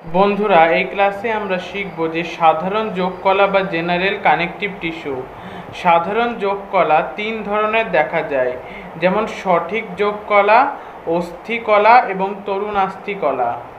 বন্ধুরা, এই ক্লাসে আমরা শিখব যে সাধারণ যোগ কলা বা জেনারেল কানেকটিভ টিস্যু। সাধারণ যোগ কলা তিন ধরনের দেখা যায়, যেমন সঠিক যোগ কলা, অস্থি কলা এবং তরুণাস্থি কলা।